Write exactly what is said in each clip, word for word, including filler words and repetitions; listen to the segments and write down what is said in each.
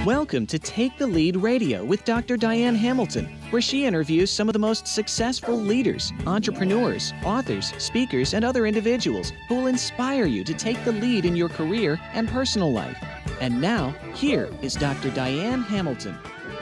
Welcome to Take the Lead Radio with Doctor Diane Hamilton, where she interviews some of the most successful leaders, entrepreneurs, authors, speakers, and other individuals who will inspire you to take the lead in your career and personal life. And now, here is Doctor Diane Hamilton.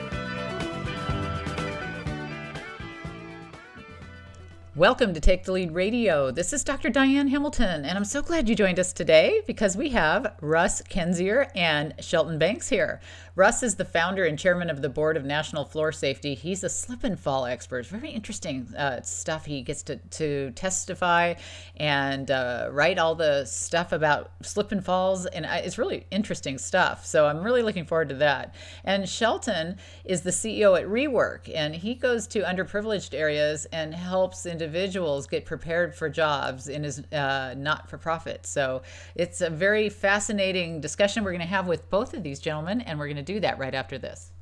Welcome to Take the Lead Radio. This is Doctor Diane Hamilton, and I'm so glad you joined us today because we have Russ Kendzior and Shelton Banks here. Russ is the founder and chairman of the board of National Floor Safety. He's a slip and fall expert. Very interesting uh, stuff. He gets to, to testify and uh, write all the stuff about slip and falls, and I, it's really interesting stuff. So I'm really looking forward to that. And Shelton is the C E O at Rework, and he goes to underprivileged areas and helps individuals get prepared for jobs in his uh, not-for-profit. So it's a very fascinating discussion we're going to have with both of these gentlemen, and we're going to do that right after this.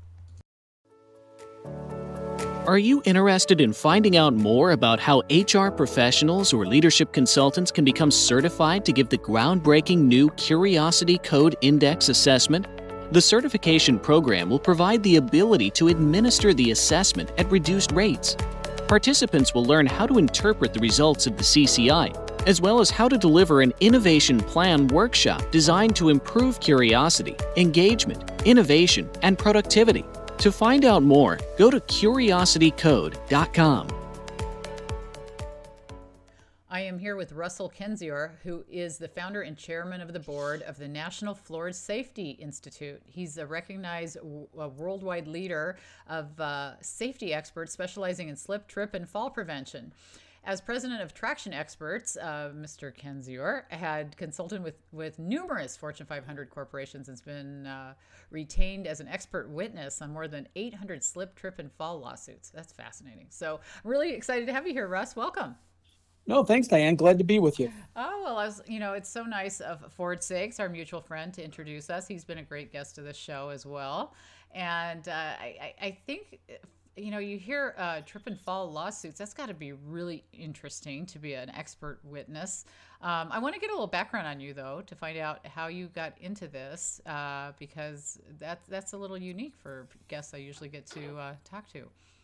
Are you interested in finding out more about how H R professionals or leadership consultants can become certified to give the groundbreaking new Curiosity Code Index assessment? The certification program will provide the ability to administer the assessment at reduced rates. Participants will learn how to interpret the results of the C C I, as well as how to deliver an innovation plan workshop designed to improve curiosity, engagement, innovation, and productivity. To find out more, go to curiosity code dot com. I am here with Russell Kendzior, who is the founder and chairman of the board of the National Floor Safety Institute. He's a recognized a worldwide leader of uh, safety experts specializing in slip, trip, and fall prevention. As president of Traction Experts, uh, Mister Kendzior had consulted with, with numerous Fortune five hundred corporations and has been uh, retained as an expert witness on more than eight hundred slip, trip, and fall lawsuits. That's fascinating. So I'm really excited to have you here, Russ. Welcome. No, thanks, Diane. Glad to be with you. Oh, well, I was, you know, it's so nice of Ford Sakes, our mutual friend, to introduce us. He's been a great guest of this show as well. And uh, I, I think, you know, you hear uh, trip and fall lawsuits. That's got to be really interesting to be an expert witness. Um, I want to get a little background on you, though, to find out how you got into this, uh, because that's, that's a little unique for guests I usually get to uh, talk to.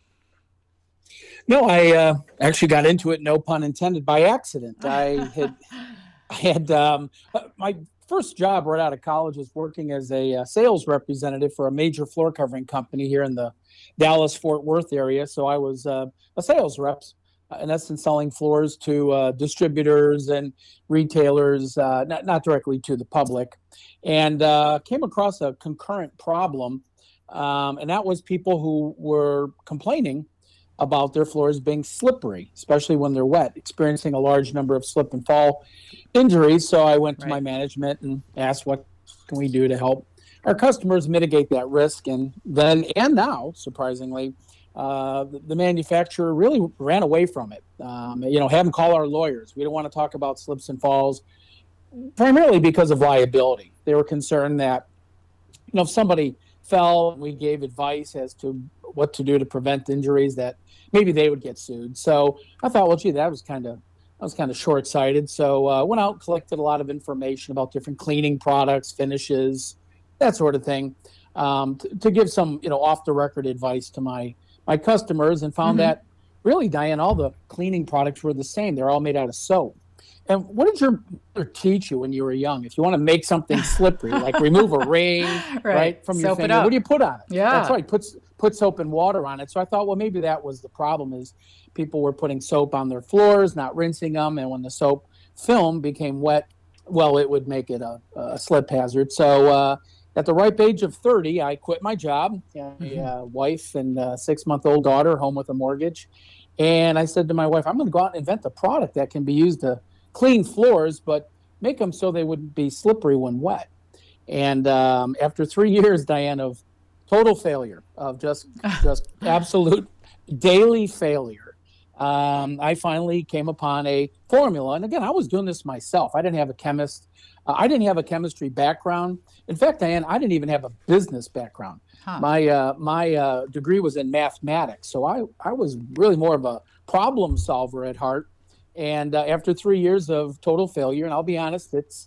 No, I uh, actually got into it, no pun intended, by accident. I had, I had um, my first job right out of college was working as a uh, sales representative for a major floor covering company here in the Dallas-Fort Worth area. So I was uh, a sales rep, uh, in essence, selling floors to uh, distributors and retailers, uh, not, not directly to the public, and uh, came across a concurrent problem, um, and that was people who were complaining about their floors being slippery, especially when they're wet, experiencing a large number of slip and fall injuries. So I went to right. my management and asked, what can we do to help our customers mitigate that risk? And then and now, surprisingly, uh, the, the manufacturer really ran away from it. Um, you know, have them call our lawyers. We don't want to talk about slips and falls, primarily because of liability. They were concerned that, you know, if somebody fell and we gave advice as to what to do to prevent injuries, that maybe they would get sued. So I thought, well, gee, that was kind of I was kind of short-sighted. So I uh, went out and collected a lot of information about different cleaning products, finishes, that sort of thing, um, to, to give some, you know, off-the-record advice to my my customers, and found mm-hmm. that really, Diane, all the cleaning products were the same. They're all made out of soap. And what did your mother teach you when you were young? If you want to make something slippery, like remove a ring, right. right, from your soap finger, what do you put on it? Yeah, that's right. Put put soap and water on it. So I thought, well, maybe that was the problem: is people were putting soap on their floors, not rinsing them, and when the soap film became wet, well, it would make it a, a slip hazard. So uh, at the ripe age of thirty, I quit my job, mm-hmm. a uh, wife and a six-month-old daughter, home with a mortgage, and I said to my wife, I'm going to go out and invent a product that can be used to clean floors, but make them so they wouldn't be slippery when wet. And um, after three years, Diane, of total failure, of just just absolute daily failure, um, I finally came upon a formula. And again, I was doing this myself. I didn't have a chemist. Uh, I didn't have a chemistry background. In fact, Diane, I didn't even have a business background. Huh. My uh, my uh, degree was in mathematics, so I, I was really more of a problem solver at heart. And uh, after three years of total failure, and I'll be honest, it's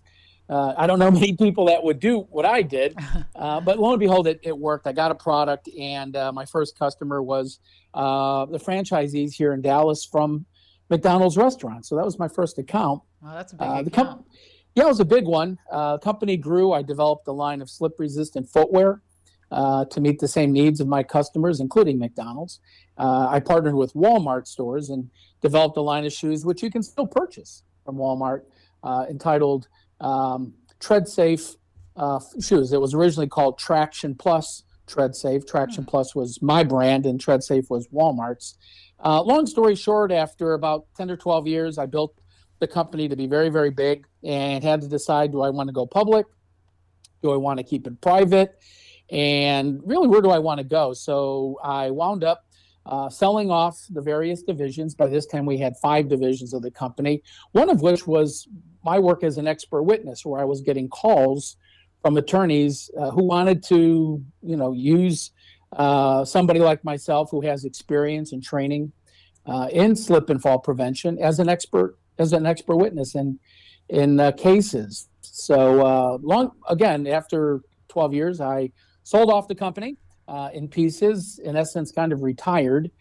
Uh, I don't know many people that would do what I did, uh, but lo and behold, it, it worked. I got a product, and uh, my first customer was uh, the franchisees here in Dallas from McDonald's restaurant. So that was my first account. Oh, that's a big Uh, the account. com- yeah, it was a big one. Uh, company grew. I developed a line of slip-resistant footwear uh, to meet the same needs of my customers, including McDonald's. Uh, I partnered with Walmart stores and developed a line of shoes, which you can still purchase from Walmart, uh, entitled um, Tread Safe uh, shoes. It was originally called Traction Plus Tread Safe. Traction Hmm. Plus was my brand, and Tread Safe was Walmart's. Uh, long story short, after about ten or twelve years, I built the company to be very, very big and had to decide, do I want to go public? Do I want to keep it private? And really, where do I want to go? So I wound up uh, selling off the various divisions. By this time, we had five divisions of the company, one of which was my work as an expert witness, where I was getting calls from attorneys uh, who wanted to, you know, use uh, somebody like myself who has experience and training uh, in slip and fall prevention as an expert as an expert witness in in uh, cases. So uh, long again, after twelve years, I sold off the company uh, in pieces. In essence, kind of retired,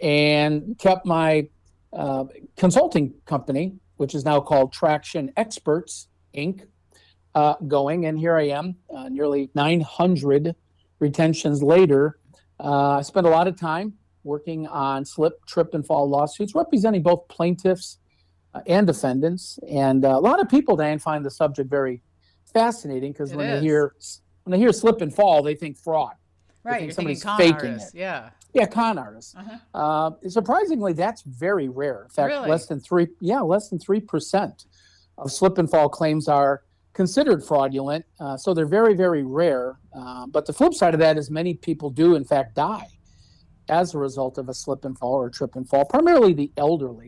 and kept my uh, consulting company, which is now called Traction Experts Incorporated, uh, going. And here I am, uh, nearly nine hundred retentions later. Uh, I spent a lot of time working on slip, trip, and fall lawsuits, representing both plaintiffs uh, and defendants. And uh, a lot of people, Diane, find the subject very fascinating because It when is. they hear when they hear slip and fall, they think fraud. They Right, think you're thinking somebody's con faking artists. it. Yeah. Yeah, con artists. Uh-huh. Uh, surprisingly, that's very rare. In fact, Really? less than three. Yeah, less than three percent of slip and fall claims are considered fraudulent. Uh, so they're very, very rare. Uh, but the flip side of that is many people do, in fact, die as a result of a slip and fall or a trip and fall, primarily the elderly.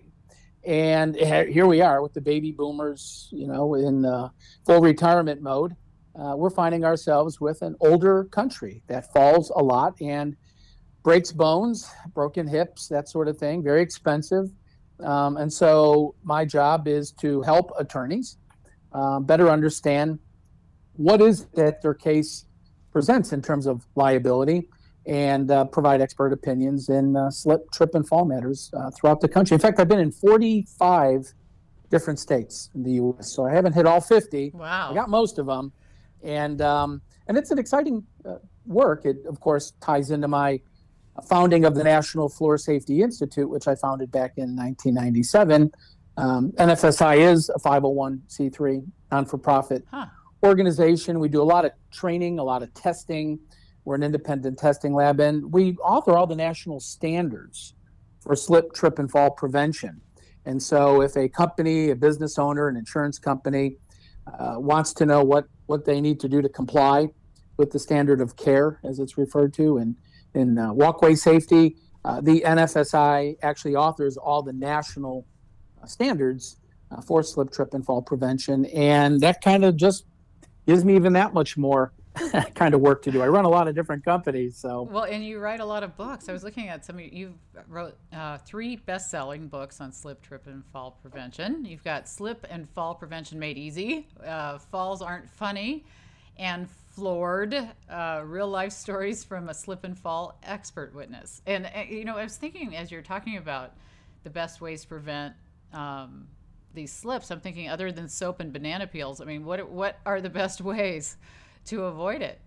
And here we are with the baby boomers, you know, in uh, full retirement mode. Uh, we're finding ourselves with an older country that falls a lot and breaks bones, broken hips, that sort of thing, very expensive. Um, and so my job is to help attorneys uh, better understand what is that their case presents in terms of liability, and uh, provide expert opinions in uh, slip, trip, and fall matters uh, throughout the country. In fact, I've been in forty-five different states in the U S, so I haven't hit all fifty. Wow. I got most of them, and um, and it's an exciting uh, work. It, of course, ties into my founding of the National Floor Safety Institute, which I founded back in nineteen ninety-seven. Um, N F S I is a five oh one c three, non-for-profit Huh. organization. We do a lot of training, a lot of testing. We're an independent testing lab, and we author all the national standards for slip, trip, and fall prevention. And so if a company, a business owner, an insurance company uh, wants to know what, what they need to do to comply with the standard of care, as it's referred to, in, in uh, walkway safety, uh, the N F S I actually authors all the national uh, standards uh, for slip, trip, and fall prevention. And that kind of just gives me even that much more kind of work to do. I run a lot of different companies, so. Well, and you write a lot of books. I was looking at some of you. You've wrote uh, three best-selling books on slip, trip, and fall prevention. You've got Slip and Fall Prevention Made Easy, uh, Falls Aren't Funny, and Floored, uh, real-life stories from a slip and fall expert witness. And, uh, you know, I was thinking as you're talking about the best ways to prevent um, these slips, I'm thinking other than soap and banana peels, I mean, what what are the best ways to avoid it?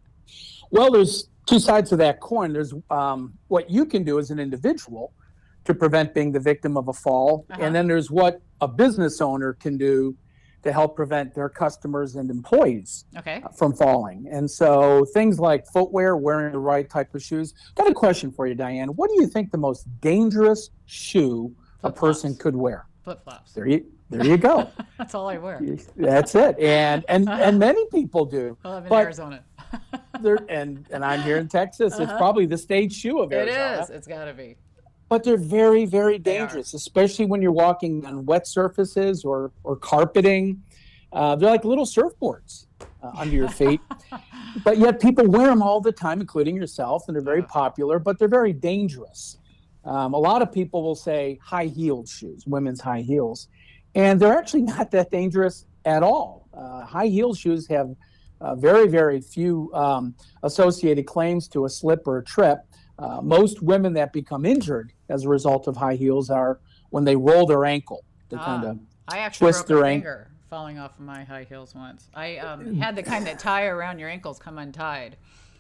Well, there's two sides to that coin. There's um, what you can do as an individual to prevent being the victim of a fall. Uh-huh. And then there's what a business owner can do to help prevent their customers and employees Okay. from falling. And so things like footwear, wearing the right type of shoes. Got a question for you, Diane. What do you think the most dangerous shoe a person Flip-flops. could wear? Flip-flops. There you, there you go. That's all I wear. That's it. And and and many people do. Well, I'm in But Arizona. they're, and and I'm here in Texas. It's Uh-huh. probably the state shoe of It Arizona. is. It's got to be. But they're very, very They are. dangerous, especially when you're walking on wet surfaces or or carpeting. Uh, they're like little surfboards uh, under your feet. But yet people wear them all the time, including yourself, and they're very Yeah. popular, but they're very dangerous. Um, a lot of people will say high-heeled shoes, women's high heels, and they're actually not that dangerous at all. Uh, high heel shoes have uh, very, very few um, associated claims to a slip or a trip. Uh, most women that become injured as a result of high heels are when they roll their ankle. They Ah, kind of I actually twist broke a their ankle. finger falling off of my high heels once. I um, had the kind that tie around your ankles come untied.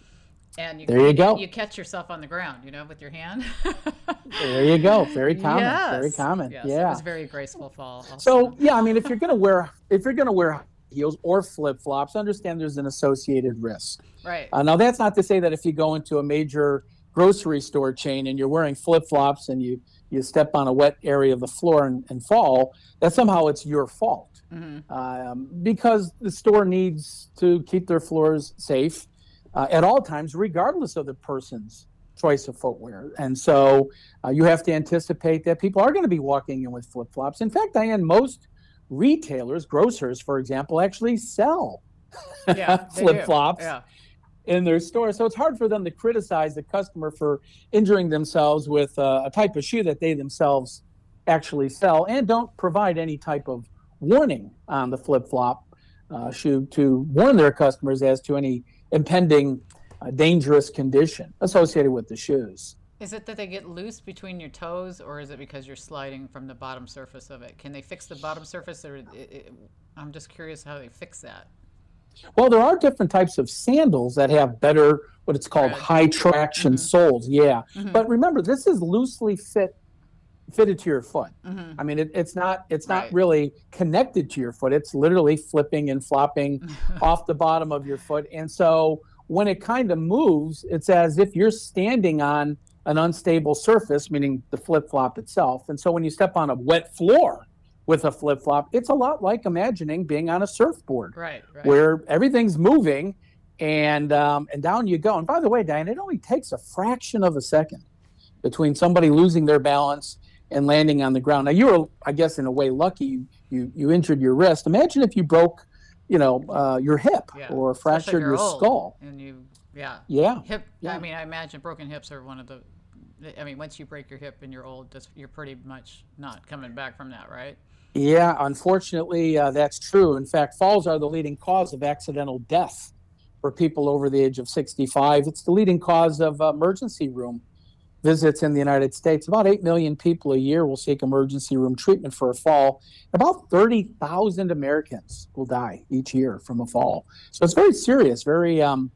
And you, There you go. You catch yourself on the ground, you know, with your hand. There you go. Very common. Yes. Very common. Yes, Yeah. it was a very graceful fall. Also. So yeah, I mean, if you're gonna wear if you're gonna wear heels or flip flops, understand there's an associated risk. Right. Uh, now that's not to say that if you go into a major grocery store chain and you're wearing flip flops and you you step on a wet area of the floor and, and fall, that somehow it's your fault. Mm-hmm. Um, because the store needs to keep their floors safe uh, at all times, regardless of the person's choice of footwear. And so uh, you have to anticipate that people are going to be walking in with flip-flops. In fact, Diane, most retailers, grocers, for example, actually sell yeah, flip-flops yeah. in their store. So it's hard for them to criticize the customer for injuring themselves with uh, a type of shoe that they themselves actually sell and don't provide any type of warning on the flip-flop uh, shoe to warn their customers as to any impending uh, dangerous condition associated with the shoes. Is it that they get loose between your toes, or is it because you're sliding from the bottom surface of it? Can they fix the bottom surface, or it, it, I'm just curious how they fix that. Well, there are different types of sandals that have better, what it's called, Right. high traction Mm-hmm. soles. Yeah. Mm-hmm. But remember, this is loosely fit fitted to your foot. Mm-hmm. I mean, it, it's not it's not Right. really connected to your foot. It's literally flipping and flopping off the bottom of your foot. And so when it kind of moves, it's as if you're standing on an unstable surface, meaning the flip-flop itself. And so when you step on a wet floor with a flip-flop, it's a lot like imagining being on a surfboard, Right, right. where everything's moving and um, and down you go. And by the way, Diane, it only takes a fraction of a second between somebody losing their balance and landing on the ground. Now, you were, I guess, in a way lucky. You you, you injured your wrist. Imagine if you broke, you know, uh, your hip Yeah. or Especially if fractured you're your old skull. And you, yeah. Yeah. Hip. Yeah. I mean, I imagine broken hips are one of the. I mean, once you break your hip and you're old, that's, you're pretty much not coming back from that, right? Yeah, unfortunately, uh, that's true. In fact, falls are the leading cause of accidental death for people over the age of sixty-five. It's the leading cause of uh, emergency room visits in the United States. About eight million people a year will seek emergency room treatment for a fall. About thirty thousand Americans will die each year from a fall. So it's very serious, very um,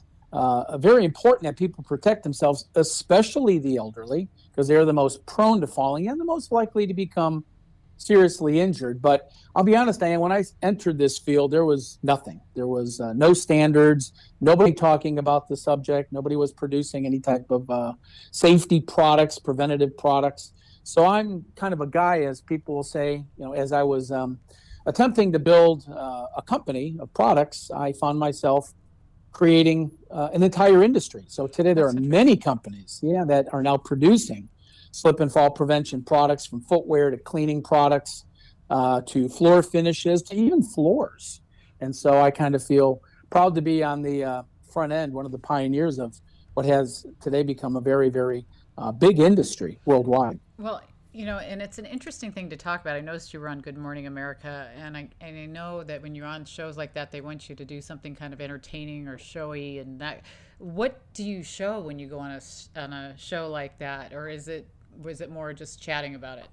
uh, very important that people protect themselves, especially the elderly, because they're the most prone to falling and the most likely to become seriously injured. But I'll be honest, Diane, when I entered this field, there was nothing. There was uh, no standards, nobody talking about the subject, nobody was producing any type of uh, safety products, preventative products. So I'm kind of a guy, as people will say, you know, as I was um, attempting to build uh, a company of products, I found myself creating uh, an entire industry. So today there are many companies, yeah, that are now producing slip and fall prevention products, from footwear to cleaning products uh, to floor finishes to even floors. And so I kind of feel proud to be on the uh, front end, one of the pioneers of what has today become a very, very uh, big industry worldwide. Well, you know, and it's an interesting thing to talk about. I noticed you were on Good Morning America, and I and I know that when you're on shows like that, they want you to do something kind of entertaining or showy. And that, what do you show when you go on a on a show like that, or is it was it more just chatting about it?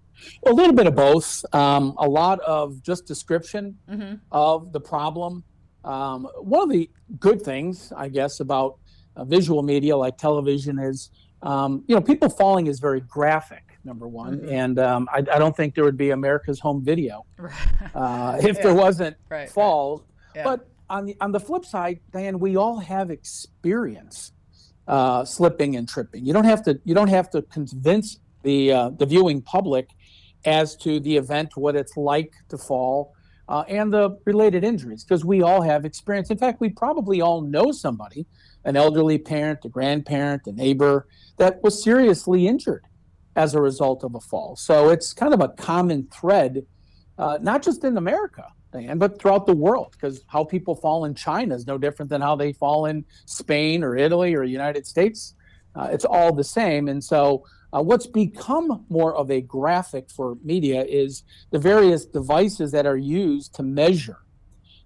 A little bit of both. Um, a lot of just description Mm-hmm. of the problem. Um, one of the good things, I guess, about uh, visual media like television is, um, you know, people falling is very graphic, number one. Mm-hmm. And um, I, I don't think there would be America's Home Video Right. uh, if Yeah. there wasn't Right, falls. right. Yeah. But on the on the flip side, Diane, we all have experience uh, slipping and tripping. You don't have to you don't have to convince the uh, the viewing public as to the event, what it's like to fall, uh, and the related injuries, because we all have experience. In fact, we probably all know somebody, an elderly parent, a grandparent, a neighbor, that was seriously injured as a result of a fall. So it's kind of a common thread, uh, not just in America, Diane, but throughout the world, because how people fall in China is no different than how they fall in Spain or Italy or United States. Uh, it's all the same. And so uh, what's become more of a graphic for media is the various devices that are used to measure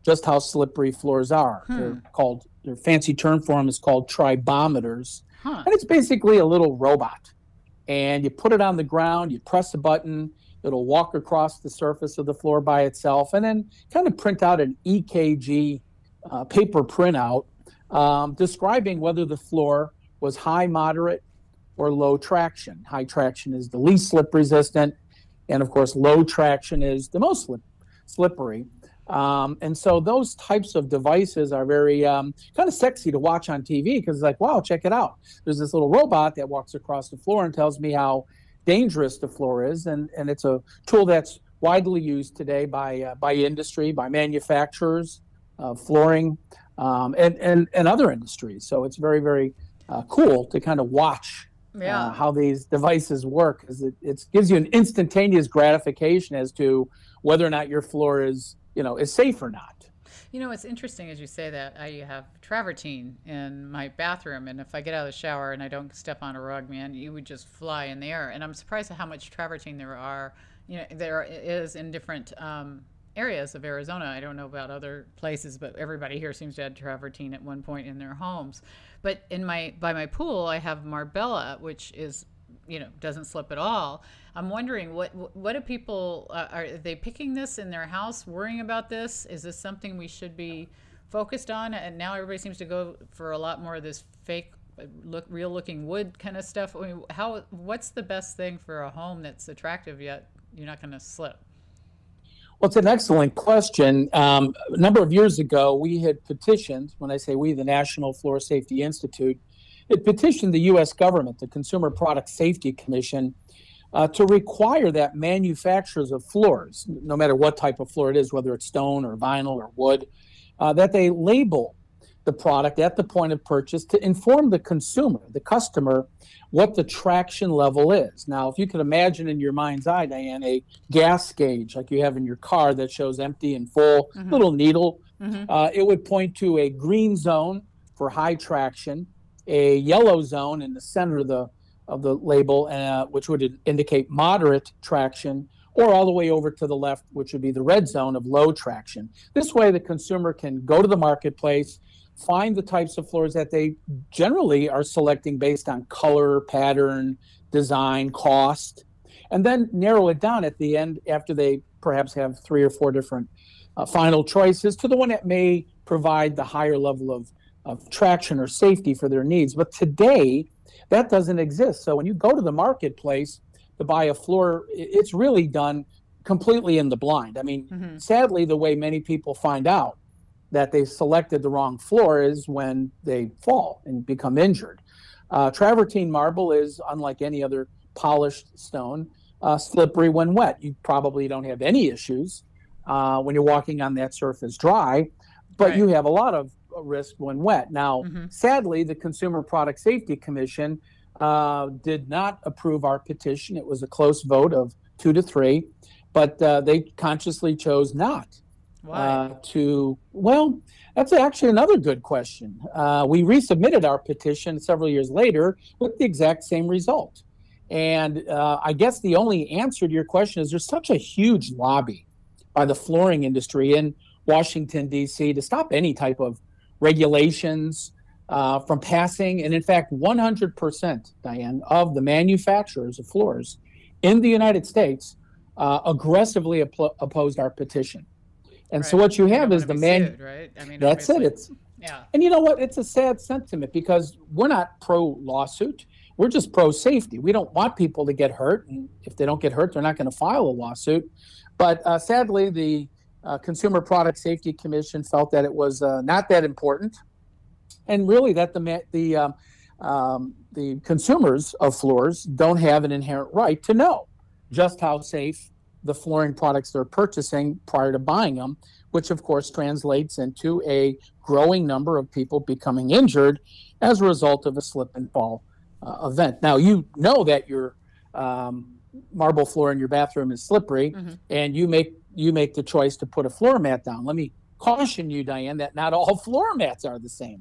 just how slippery floors are. Hmm. They're called, their fancy term for them is called tribometers. Huh. And it's basically a little robot. And you put it on the ground, you press a button, it'll walk across the surface of the floor by itself, and then kind of print out an E K G uh, paper printout um, describing whether the floor was high, moderate, or low traction. High traction is the least slip resistant, and of course, low traction is the most slip, slippery. Um, and so those types of devices are very um, kind of sexy to watch on T V, because it's like, wow, check it out. There's this little robot that walks across the floor and tells me how dangerous the floor is. And, and it's a tool that's widely used today by, uh, by industry, by manufacturers, uh, flooring, um, and, and, and other industries. So it's very, very uh, cool to kind of watch Yeah. uh, how these devices work, because it it's, gives you an instantaneous gratification as to whether or not your floor is, you know, is safe or not. You know, it's interesting as you say that. I have travertine in my bathroom, and if I get out of the shower and I don't step on a rug, man, you would just fly in the air. And I'm surprised at how much travertine there are, you know, there is in different um, areas of Arizona. I don't know about other places, but everybody here seems to have travertine at one point in their homes. But in my by my pool, I have Marbella, which is, you know, doesn't slip at all. I'm wondering, what what do people, uh, are they picking this in their house, worrying about this? Is this something we should be focused on? And now everybody seems to go for a lot more of this fake, look, real looking wood kind of stuff. I mean, how, what's the best thing for a home that's attractive yet you're not going to slip? Well, it's an excellent question. Um, a number of years ago, we had petitioned, when I say we, the National Floor Safety Institute, it petitioned the U S government, the Consumer Product Safety Commission, uh, to require that manufacturers of floors, no matter what type of floor it is, whether it's stone or vinyl or wood, uh, that they label the product at the point of purchase to inform the consumer, the customer, what the traction level is. Now, if you can imagine in your mind's eye, Diane, a gas gauge like you have in your car that shows empty and full, mm-hmm. little needle, mm-hmm. uh, it would point to a green zone for high traction, a yellow zone in the center of the of the label, uh, which would indicate moderate traction, or all the way over to the left, which would be the red zone of low traction. This way, the consumer can go to the marketplace, find the types of floors that they generally are selecting based on color, pattern, design, cost, and then narrow it down at the end after they perhaps have three or four different uh, final choices to the one that may provide the higher level of of traction or safety for their needs. But today, that doesn't exist. So when you go to the marketplace to buy a floor, it's really done completely in the blind. I mean, mm-hmm. sadly, the way many people find out that they selected the wrong floor is when they fall and become injured. Uh, travertine marble is, unlike any other polished stone, uh, slippery when wet. You probably don't have any issues uh, when you're walking on that surface dry, but right. you have a lot of risk when wet. Now, mm-hmm. sadly, the Consumer Product Safety Commission uh, did not approve our petition. It was a close vote of two to three, but uh, they consciously chose not uh, to. Well, that's actually another good question. Uh, we resubmitted our petition several years later with the exact same result. And uh, I guess the only answer to your question is there's such a huge lobby by the flooring industry in Washington, D C to stop any type of regulations uh, from passing. And in fact, one hundred percent, Diane, of the manufacturers of floors in the United States uh, aggressively op- opposed our petition. And right. so what you have is the man. Sued, right? I mean, that's obviously. it. It's yeah. And you know what? It's a sad sentiment because we're not pro lawsuit. We're just pro safety. We don't want people to get hurt. And if they don't get hurt, they're not going to file a lawsuit. But uh, sadly, the Uh, Consumer Product Safety Commission felt that it was uh, not that important, and really that the the um, um, the consumers of floors don't have an inherent right to know just how safe the flooring products they're purchasing prior to buying them, which of course translates into a growing number of people becoming injured as a result of a slip and fall uh, event. Now, you know that your um, marble floor in your bathroom is slippery, mm-hmm. and you make you make the choice to put a floor mat down. Let me caution you, Diane, that not all floor mats are the same.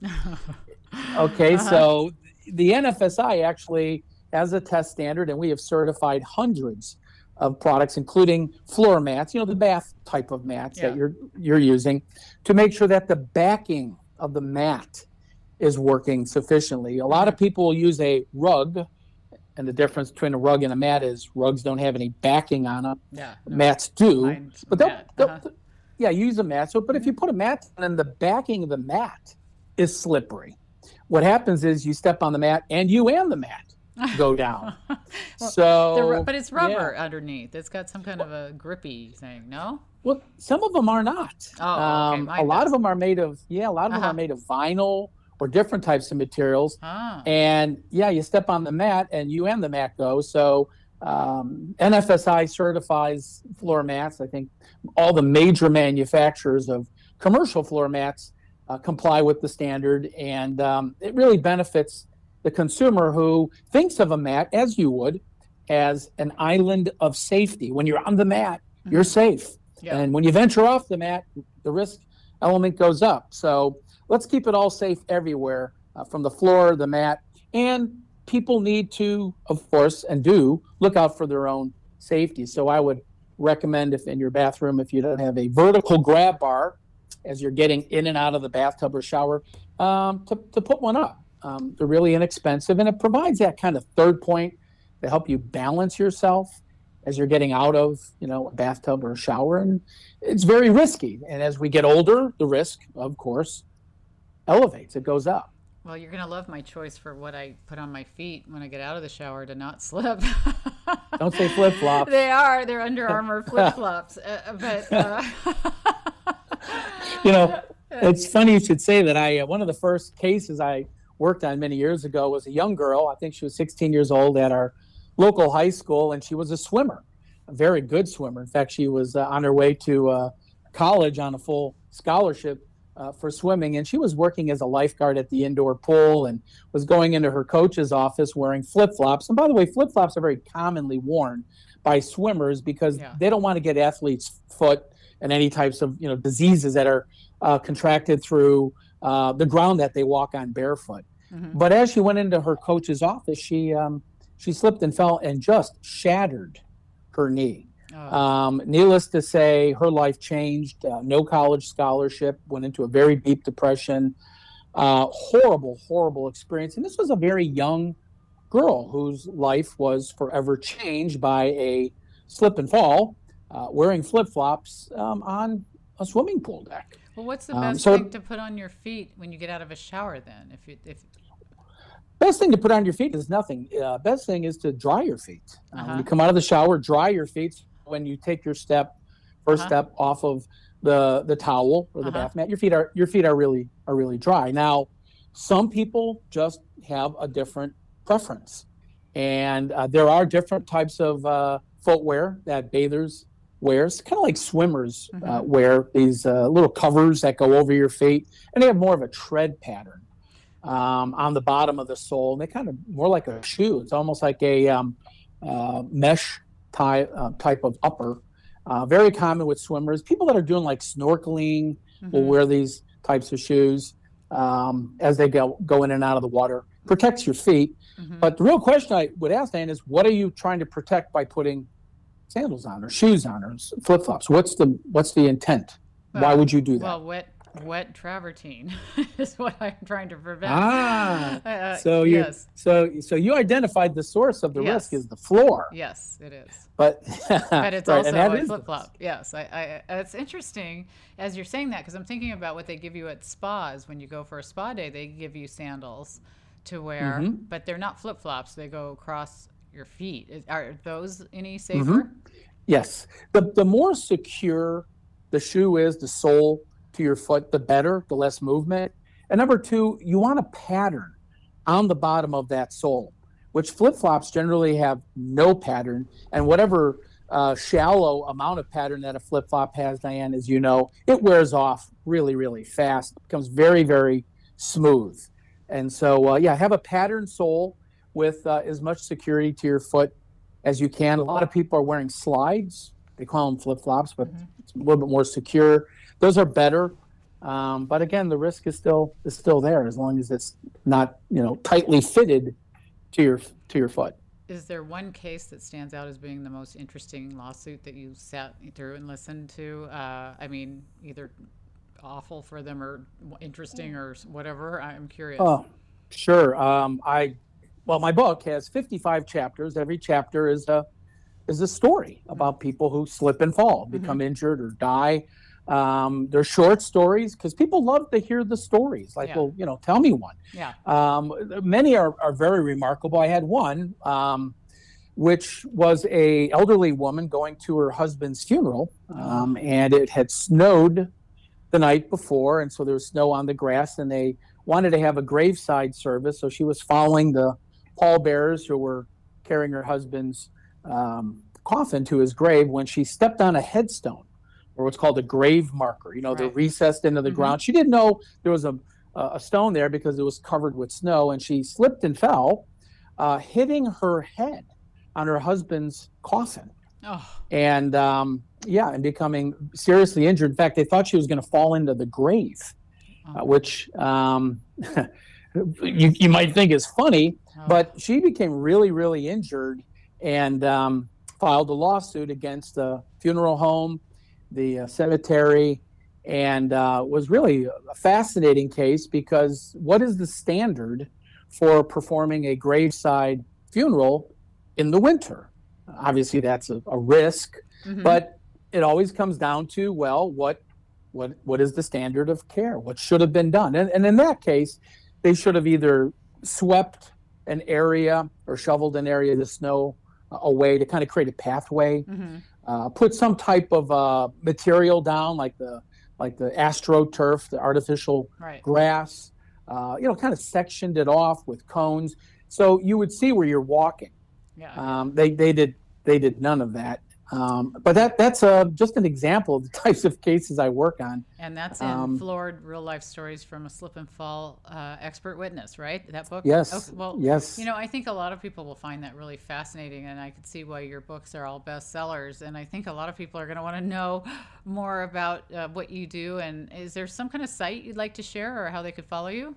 Okay, uh-huh. So the N F S I actually has a test standard, and we have certified hundreds of products, including floor mats, you know, the bath type of mats Yeah. that you're you're using, to make sure that the backing of the mat is working sufficiently. A lot of people will use a rug, and the difference between a rug and a mat is rugs don't have any backing on them. Yeah, no, Mats do, mine's but they'll, mat. they'll, Uh-huh. yeah, use a mat. So, but if you put a mat on and the backing of the mat is slippery, what happens is you step on the mat and you and the mat go down. Well, so, the ru- but it's rubber yeah. underneath. It's got some kind of a grippy thing. No. Well, some of them are not. Oh, okay. Um, Mine a lot does. of them are made of, yeah, a lot of them Uh-huh. are made of vinyl or different types of materials. Ah. And yeah, you step on the mat and you and the mat go. So um, N F S I certifies floor mats. I think all the major manufacturers of commercial floor mats uh, comply with the standard. And um, it really benefits the consumer who thinks of a mat, as you would, as an island of safety. When you're on the mat, you're safe. Yeah. And when you venture off the mat, the risk element goes up. So let's keep it all safe everywhere, uh, from the floor, the mat, and people need to, of course, and do look out for their own safety. So I would recommend, if in your bathroom, if you don't have a vertical grab bar as you're getting in and out of the bathtub or shower, um, to, to put one up. Um, they're really inexpensive, and it provides that kind of third point to help you balance yourself as you're getting out of, you know, a bathtub or a shower. And it's very risky. And as we get older, the risk, of course, elevates. It goes up. Well, you're gonna love my choice for what I put on my feet when I get out of the shower to not slip. Don't say flip-flops. They are. They're Under Armour flip-flops. Uh, but uh... You know, it's funny you should say that. I uh, one of the first cases I worked on many years ago was a young girl. I think she was sixteen years old at our local high school, and she was a swimmer, a very good swimmer. In fact, she was uh, on her way to uh, college on a full scholarship uh, for swimming, and she was working as a lifeguard at the indoor pool and was going into her coach's office wearing flip-flops. And by the way, flip-flops are very commonly worn by swimmers because Yeah. they don't want to get athletes' foot and any types of, you know, diseases that are uh, contracted through uh, the ground that they walk on barefoot. Mm-hmm. But as she went into her coach's office, she um, she slipped and fell and just shattered her knee. Oh. Um, needless to say, her life changed. Uh, no college scholarship, went into a very deep depression. Uh, horrible, horrible experience. And this was a very young girl whose life was forever changed by a slip and fall, uh, wearing flip-flops um, on a swimming pool deck. Well, what's the Um, best so- thing to put on your feet when you get out of a shower? Then, if you if Best thing to put on your feet is nothing. Uh, best thing is to dry your feet. Uh, Uh-huh. When you come out of the shower, dry your feet. When you take your step, first Uh-huh. step off of the the towel or the Uh-huh. bath mat, your feet are your feet are really are really dry. Now, some people just have a different preference, and uh, there are different types of uh, footwear that bathers wears, kind of like swimmers uh, Mhm. wear these uh, little covers that go over your feet, and they have more of a tread pattern um, on the bottom of the sole. And they kind of more like a shoe. It's almost like a um, uh, mesh type uh, type of upper. Uh, very common with swimmers. People that are doing like snorkeling will Mhm. wear these types of shoes um, as they go go in and out of the water. Protects your feet. Mhm. But the real question I would ask, Diane, is what are you trying to protect by putting sandals on or shoes on or flip flops? What's the what's the intent? Why Well- would you do that? well, wet wet travertine is what I'm trying to prevent. Ah, Uh, so you yes, so so you identified the source of the Yes. risk is the floor, yes, it is. but But it's right, also and that a is the flip flop. Yes, I, I. It's interesting as you're saying that because I'm thinking about what they give you at spas when you go for a spa day. They give you sandals to wear, Mhm. but they're not flip flops. They go across your feet. Is, are those any safer? Yes. The the more secure the shoe is, the sole to your foot, the better, the less movement. And number two, you want a pattern on the bottom of that sole, which flip-flops generally have no pattern. And whatever uh, shallow amount of pattern that a flip-flop has, Diane, as you know, it wears off really, really fast. It becomes very, very smooth. And so, uh, yeah, have a pattern sole with uh, as much security to your foot as you can. A lot of people are wearing slides. They call them flip-flops, but Mhm. it's a little bit more secure. Those are better. Um, but again, the risk is still is still there as long as it's not, you know, tightly fitted to your to your foot. is there one case that stands out as being the most interesting lawsuit that you sat through and listened to? Uh, I mean, either awful for them or interesting or whatever. I'm curious. Oh, sure. Um, I, well, my book has fifty-five chapters. Every chapter is a is a story about people who slip and fall, become mm-hmm. injured or die. Um, they're short stories because people love to hear the stories. Like, yeah. well, you know, tell me one. Yeah. Um, many are, are very remarkable. I had one, um, which was a elderly woman going to her husband's funeral, um, and it had snowed the night before, and so there was snow on the grass, and they wanted to have a graveside service. So she was following the pallbearers who were carrying her husband's um, coffin to his grave when she stepped on a headstone, or what's called a grave marker. You know, right. They're recessed into the mm-hmm. ground. She didn't know there was a, a stone there because it was covered with snow, and she slipped and fell, uh, hitting her head on her husband's coffin. Oh. And um, yeah, and becoming seriously injured. In fact, they thought she was going to fall into the grave, oh. uh, which um, you, you might think is funny, oh. but she became really, really injured and um, filed a lawsuit against the funeral home, the uh, cemetery, and uh, was really a fascinating case because what is the standard for performing a graveside funeral in the winter? Obviously, that's a, a risk, mm-hmm. but it always comes down to, well, what what what is the standard of care? What should have been done? And, and in that case, they should have either swept an area or shoveled an area of the snow away to kind of create a pathway, mm-hmm. uh, put some type of uh, material down, like the like the astroturf, the artificial right. grass, uh, you know, kind of sectioned it off with cones, so you would see where you're walking. Yeah. Um, they they did they did none of that. Um, but that that's uh, just an example of the types of cases I work on. And that's in um, Floored Real Life Stories from a Slip and Fall uh, Expert Witness, right? That book? Yes. Okay, well, yes. You know, I think a lot of people will find that really fascinating, and I could see why your books are all bestsellers. And I think a lot of people are going to want to know more about uh, what you do. And is there some kind of site you'd like to share or how they could follow you?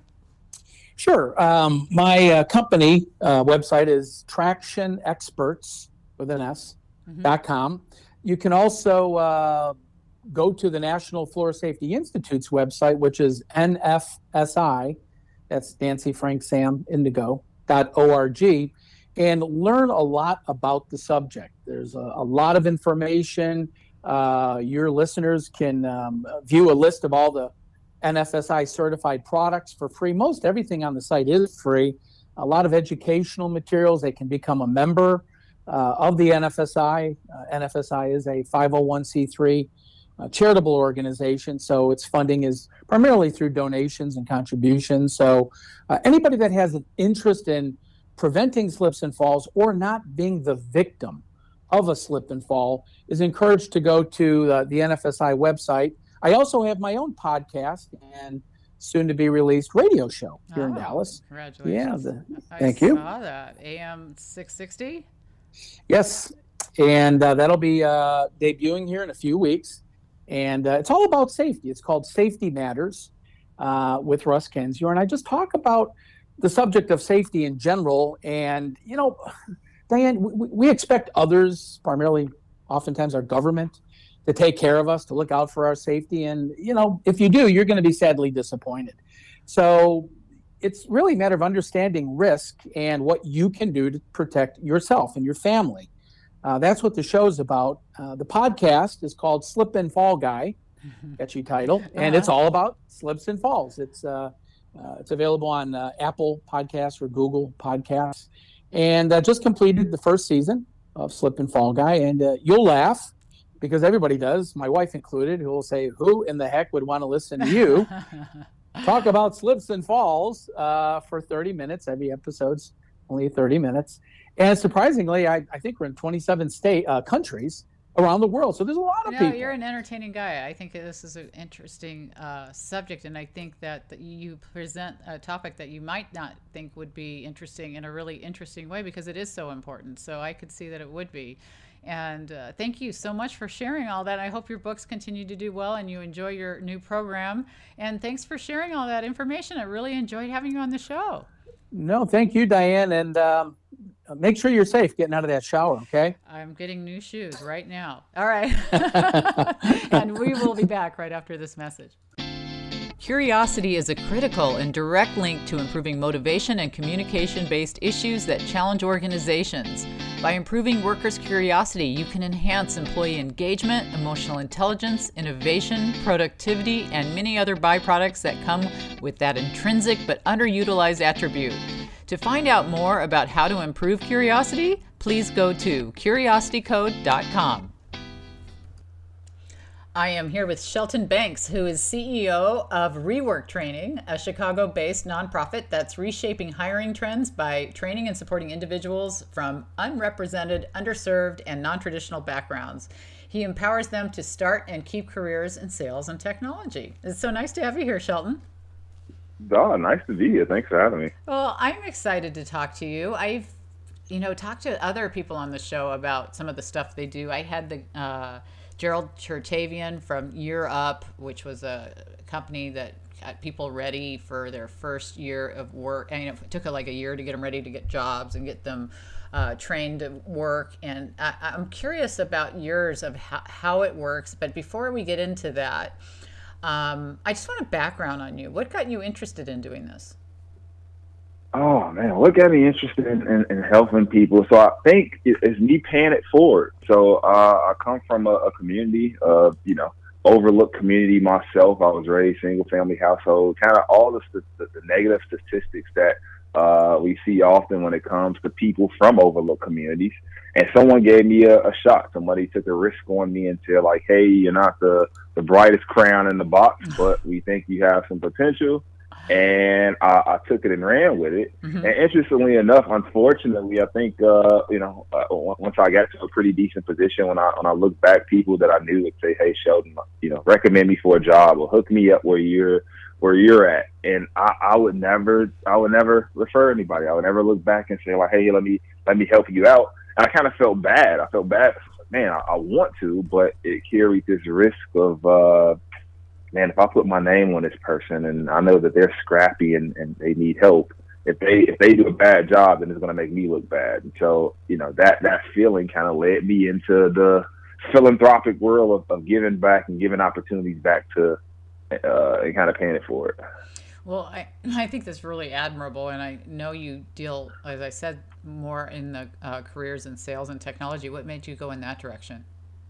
Sure. Um, my uh, company uh, website is traction experts with an S mm-hmm. dot com. You can also uh, go to the National Floor Safety Institute's website, which is N F S I, that's Nancy Frank Sam Indigo, dot org, and learn a lot about the subject. There's a, a lot of information. Uh, your listeners can um, view a list of all the N F S I certified products for free. Most everything on the site is free. A lot of educational materials. They can become a member uh, of the N F S I. Uh, N F S I is a five oh one c three uh, charitable organization, so its funding is primarily through donations and contributions. So uh, anybody that has an interest in preventing slips and falls or not being the victim of a slip and fall is encouraged to go to uh, the N F S I website. I also have my own podcast and soon to be released radio show here oh, in Dallas. Congratulations. Yeah, the, I thank you. I saw that. A M six sixty? Yes, and uh, that'll be uh, debuting here in a few weeks. And uh, it's all about safety. It's called Safety Matters uh, with Russ Kendzior. And I just talk about the subject of safety in general. And, you know, Diane, we, we expect others, primarily oftentimes our government, to take care of us, to look out for our safety. And, you know, if you do, you're going to be sadly disappointed. So it's really a matter of understanding risk and what you can do to protect yourself and your family. Uh, that's what the show's about. Uh, the podcast is called Slip and Fall Guy, catchy title, and it's all about slips and falls. It's uh, uh, it's available on uh, Apple Podcasts or Google Podcasts. And uh, just completed the first season of Slip and Fall Guy, and uh, you'll laugh, because everybody does, my wife included, who will say, who in the heck would want to listen to you talk about slips and falls uh, for thirty minutes? Every episode's only thirty minutes. And surprisingly, I, I think we're in twenty-seven state uh, countries around the world. So there's a lot of no, people. You're an entertaining guy. I think this is an interesting uh, subject, and I think that, that you present a topic that you might not think would be interesting in a really interesting way, because it is so important. So I could see that it would be. And uh, thank you so much for sharing all that. I hope your books continue to do well and you enjoy your new program. And thanks for sharing all that information. I really enjoyed having you on the show. No, thank you, Diane. And um, make sure you're safe getting out of that shower, okay? I'm getting new shoes right now. All right. And we will be back right after this message. Curiosity is a critical and direct link to improving motivation and communication-based issues that challenge organizations. By improving workers' curiosity, you can enhance employee engagement, emotional intelligence, innovation, productivity, and many other byproducts that come with that intrinsic but underutilized attribute. To find out more about how to improve curiosity, please go to curiosity code dot com. I am here with Shelton Banks, who is C E O of Rework Training, a Chicago-based nonprofit that's reshaping hiring trends by training and supporting individuals from unrepresented, underserved, and non-traditional backgrounds. He empowers them to start and keep careers in sales and technology. It's so nice to have you here, Shelton. Oh, nice to be here. Thanks for having me. Well, I'm excited to talk to you. I've, you know, talked to other people on the show about some of the stuff they do. I had the uh, Gerald Chertavian from Year Up, which was a company that got people ready for their first year of work. I mean, it took like a year to get them ready to get jobs and get them uh, trained to work. And I, I'm curious about yours of how, how it works. But before we get into that, um, I just want a background on you. What got you interested in doing this? Oh man, what got me interested in, in, in helping people? So I think it, it's me paying it forward. So uh, I come from a, a community of, you know, overlooked community myself. I was raised single family household, kind of all the, the, the negative statistics that uh, we see often when it comes to people from overlooked communities. And someone gave me a, a shot. Somebody took a risk on me and said, like, hey, you're not the, the brightest crayon in the box, but we think you have some potential. And I, I took it and ran with it. Mm-hmm. And interestingly enough, unfortunately, I think, uh, you know, uh, once I got to a pretty decent position, when I when I look back, people that I knew would say, hey, Shelton, you know, recommend me for a job or hook me up where you're where you're at. And I, I would never I would never refer anybody. I would never look back and say, like, hey, let me let me help you out. And I kind of felt bad. I felt bad. Man, I, I want to, but it carried this risk of, uh, man, if I put my name on this person and I know that they're scrappy and, and they need help, if they if they do a bad job, then it's going to make me look bad. And so, you know, that, that feeling kind of led me into the philanthropic world of, of giving back and giving opportunities back to uh, and kind of paying it forward. Well, I, I think that's really admirable. And I know you deal, as I said, more in the uh, careers in sales and technology. What made you go in that direction?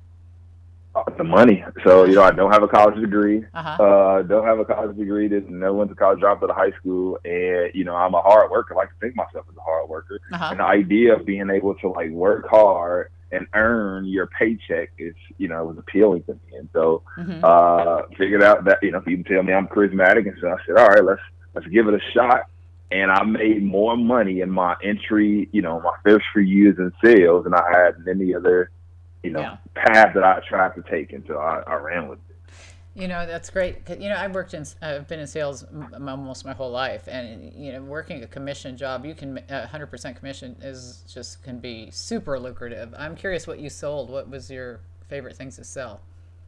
The money. So, you know, I don't have a college degree. Uh-huh. Uh, don't have a college degree. Didn't no went to college, dropped out of high school. And, you know, I'm a hard worker. I like to think myself as a hard worker. Uh-huh. And the idea of being able to, like, work hard and earn your paycheck is, you know, was appealing to me. And so, mm-hmm. uh, figured out that, you know, people tell me I'm charismatic. And so I said, all right, let's, let's give it a shot. And I made more money in my entry, you know, my first few years in sales than I had in any other, you know, yeah. path that I tried to take, and so I, I ran with it. You know, that's great. You know, I've worked in, I've been in sales almost my whole life, and you know, working a commission job, you can one hundred percent commission is just can be super lucrative. I'm curious what you sold. What was your favorite things to sell?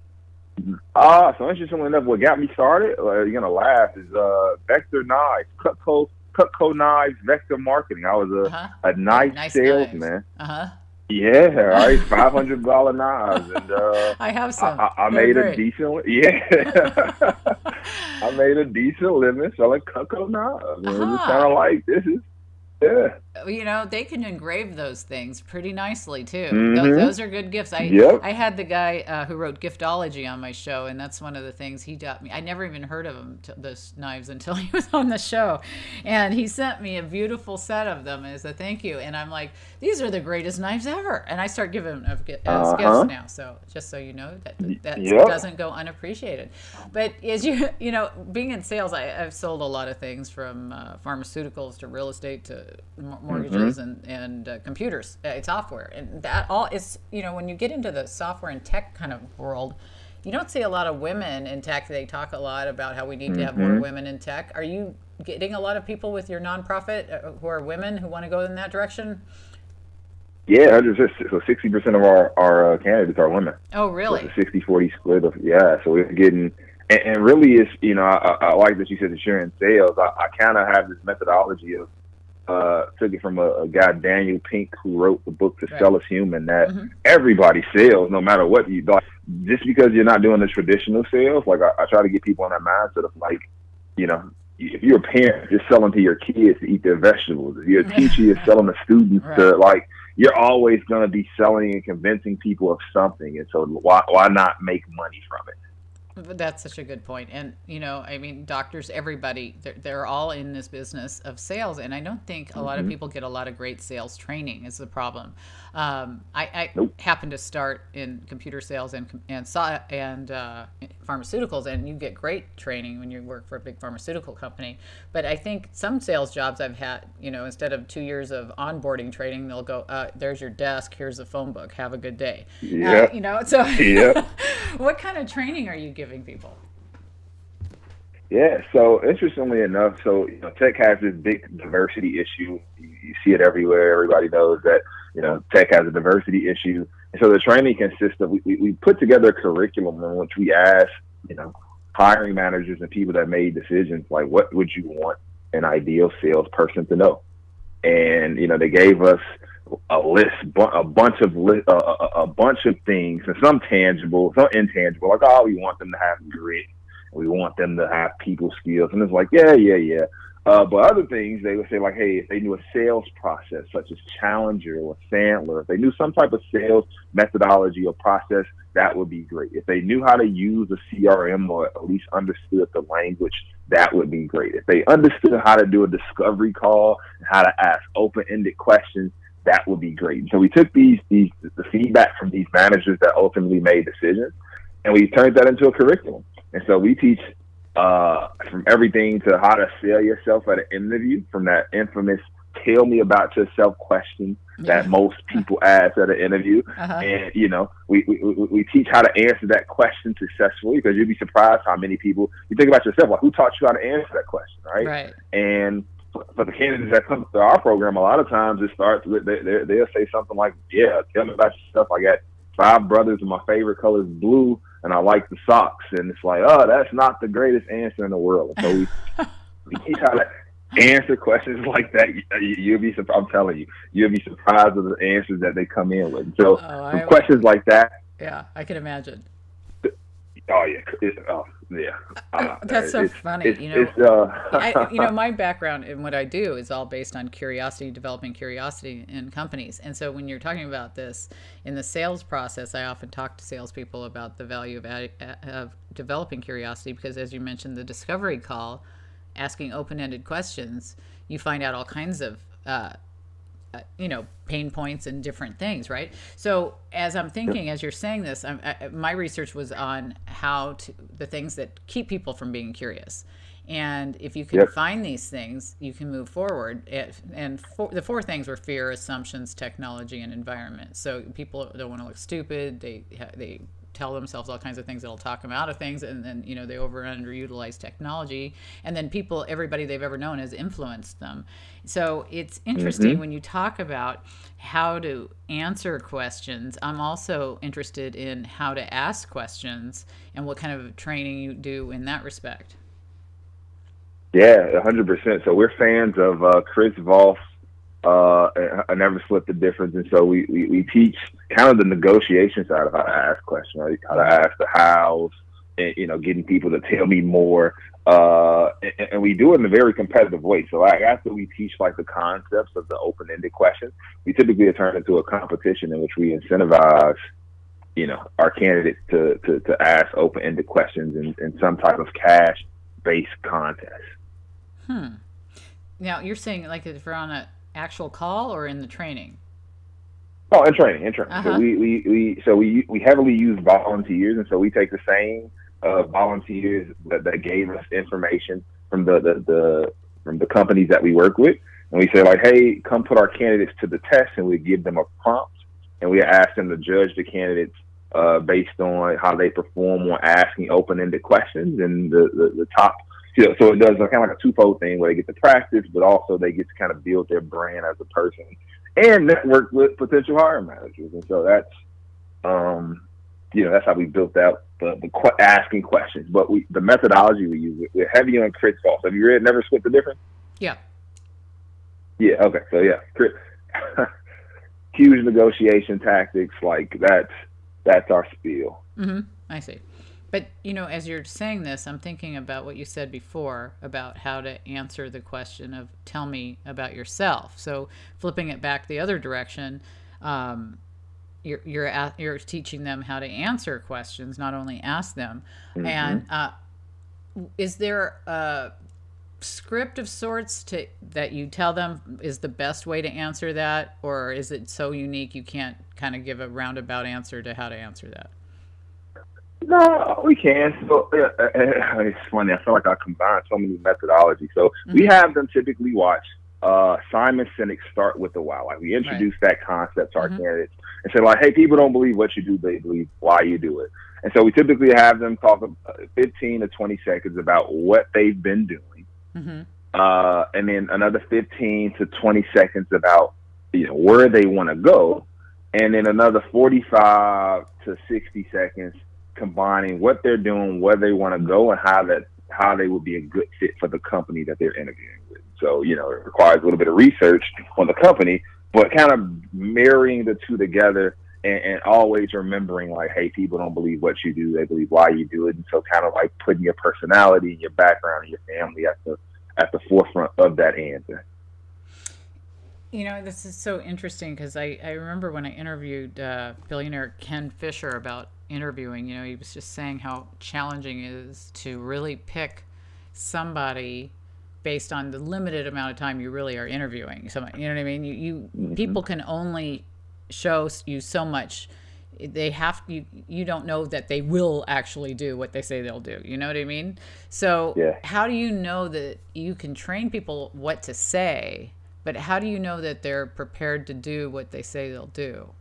Uh, so interestingly enough, what got me started, uh, you're gonna laugh, is uh, Vector Knives, Cutco, Cutco Knives, Vector Marketing. I was a uh-huh. a knife nice salesman. Uh huh. Yeah, right, five hundred dollar knives, and uh, I have some. I, I made great. a decent, yeah, I made a decent living selling Cutco knives. Uh-huh. It was kind of like this is, yeah. You know, they can engrave those things pretty nicely too. Mm-hmm. Those, those are good gifts. I yep. I had the guy uh, who wrote Giftology on my show, and that's one of the things he got me. I never even heard of them, t- those knives, until he was on the show, and he sent me a beautiful set of them as a thank you. And I'm like, these are the greatest knives ever, and I start giving them as uh-huh. gifts now. So just so you know, that that yep. doesn't go unappreciated. But as you you know, being in sales, I, I've sold a lot of things from uh, pharmaceuticals to real estate to mortgages mm-hmm. and and uh, computers, uh, software, and that all is, you know, when you get into the software and tech kind of world, you don't see a lot of women in tech. They talk a lot about how we need mm-hmm. to have more women in tech. Are you getting a lot of people with your nonprofit uh, who are women who want to go in that direction? Yeah, so sixty percent of our, our uh, candidates are women. Oh, really? So it's a sixty forty split of, yeah, so we're getting, and, and really it's, you know, I, I like that you said that you're in sales. I, I kind of have this methodology of, uh, took it from a, a guy, Daniel Pink, who wrote the book To Right. Sell Is Human, that Mm-hmm. everybody sells, no matter what you like. Just because you're not doing the traditional sales, like I, I try to get people on that mindset of like, you know, if you're a parent, you're selling to your kids to eat their vegetables. If you're a teacher, you're selling to students Right. to like. You're always going to be selling and convincing people of something, and so why why not make money from it? That's such a good point. And, you know, I mean, doctors, everybody, they're, they're all in this business of sales. And I don't think a lot of people get a lot of great sales training is the problem. Um, I, I Nope. happened to start in computer sales and and saw and uh, pharmaceuticals, and you get great training when you work for a big pharmaceutical company. But I think some sales jobs I've had, you know, instead of two years of onboarding training, they'll go, uh, there's your desk, here's the phone book, have a good day. Yeah. Uh, you know, so Yeah. what kind of training are you giving people? Yeah, so interestingly enough, so you know, tech has this big diversity issue. You, you see it everywhere. Everybody knows that, you know, tech has a diversity issue. And so the training consists of, we, we, we put together a curriculum in which we ask, you know, hiring managers and people that made decisions, like, what would you want an ideal salesperson to know? And, you know, they gave us a list, a bunch of li- uh, a, a bunch of things, and some tangible, some intangible, like, oh, we want them to have grit. We want them to have people skills. And it's like, yeah, yeah, yeah. Uh, but other things, they would say, like, hey, if they knew a sales process such as Challenger or Sandler, if they knew some type of sales methodology or process, that would be great. If they knew how to use a C R M or at least understood the language, that would be great. If they understood how to do a discovery call and how to ask open-ended questions, that would be great. So we took these, these the feedback from these managers that ultimately made decisions, and we turned that into a curriculum. And so we teach uh, from everything to how to sell yourself at an interview, from that infamous "tell me about yourself" question Yeah. that most people ask at an interview. Uh-huh. And, you know, we, we, we teach how to answer that question successfully, because you'd be surprised how many people, you think about yourself, like, who taught you how to answer that question, right? Right. And for the candidates that come to our program, a lot of times it starts with, they, they, they'll say something like, yeah, tell me about yourself. I got five brothers and my favorite color is blue, and I like the socks. And it's like, oh, that's not the greatest answer in the world. So we, we teach how to answer questions like that. You, you'll be surprised. I'm telling you, you'll be surprised with the answers that they come in with. So Oh, from I- questions like that, Yeah, I can imagine. oh yeah, it, oh yeah. Uh, That's so it's- funny, It's, you know. it's, uh, I, you know, my background and what I do is all based on curiosity, developing curiosity in companies. And so when you're talking about this in the sales process, I often talk to salespeople about the value of, add, of developing curiosity, because as you mentioned, the discovery call, asking open-ended questions, you find out all kinds of uh, Uh, you know, pain points and different things, right? So as I'm thinking, as you're saying this, I'm, I, my research was on how to, the things that keep people from being curious. And if you can Yep. find these things, you can move forward. If, and for, the four things were fear, assumptions, technology, and environment. So people don't want to look stupid. They, they tell themselves all kinds of things that'll talk them out of things, and then, you know, they over and underutilize technology, and then people, everybody they've ever known has influenced them. So it's interesting Mhm. when you talk about how to answer questions. I'm also interested in how to ask questions and what kind of training you do in that respect. Yeah, one hundred percent. So we're fans of uh, Chris Voss. Uh, I never split the difference, and so we, we, we teach kind of the negotiation side of how to ask questions, right? How to ask the hows, and, you know, getting people to tell me more. Uh, and, and we do it in a very competitive way. So like, after we teach like the concepts of the open-ended questions, we typically turn into a competition in which we incentivize, you know, our candidates to, to, to ask open-ended questions in, in some type of cash-based contest. Hmm. Now you're saying like if we're on an actual call or in the training? Oh, in training, in training. Uh-huh. So we, we, we so we we heavily use volunteers, and so we take the same uh, volunteers that, that gave us information from the, the, the from the companies that we work with, and we say like, hey, come put our candidates to the test, and we give them a prompt, and we ask them to judge the candidates uh, based on how they perform on asking open-ended questions, and the the, the top. You know, so it does kind of like a twofold thing where they get to practice, but also they get to kind of build their brand as a person and network with potential hiring managers. And so that's, um, you know, that's how we built out the, the qu- asking questions. But we, the methodology we use, we're heavy on Chris Voss. Have you read Never Split the Difference? Yeah. Yeah. Okay. So yeah, huge negotiation tactics. Like that's that's our spiel. Mm-hmm. I see. But, you know, as you're saying this, I'm thinking about what you said before about how to answer the question of tell me about yourself. So flipping it back the other direction, um, you're, you're, at, you're teaching them how to answer questions, not only ask them. Mm-hmm. And uh, is there a script of sorts to that you tell them is the best way to answer that? Or is it so unique you can't kind of give a roundabout answer to how to answer that? No, we can. So uh, it's funny. I feel like I combine so many methodologies. So mm-hmm. we have them typically watch uh, Simon Sinek's Start with the Why. Like we introduce right. that concept to our mm-hmm. candidates and say like, hey, people don't believe what you do; they believe why you do it. And so we typically have them talk fifteen to twenty seconds about what they've been doing, mm-hmm. uh, and then another fifteen to twenty seconds about you know where they want to go, and then another forty-five to sixty seconds combining what they're doing, where they want to go, and how that how they would be a good fit for the company that they're interviewing with. So, you know, it requires a little bit of research on the company, but kind of marrying the two together and, and always remembering like, hey, people don't believe what you do, they believe why you do it. And so kind of like putting your personality and your background and your family at the at the forefront of that answer. You know, this is so interesting because I, I remember when I interviewed uh, billionaire Ken Fisher about interviewing, you know, he was just saying how challenging it is to really pick somebody based on the limited amount of time you really are interviewing. So, you know what I mean? You, you mm-hmm. people can only show you so much. They have you. You don't know that they will actually do what they say they'll do. You know what I mean? So, yeah. How do you know that you can train people what to say? But how do you know that they're prepared to do what they say they'll do?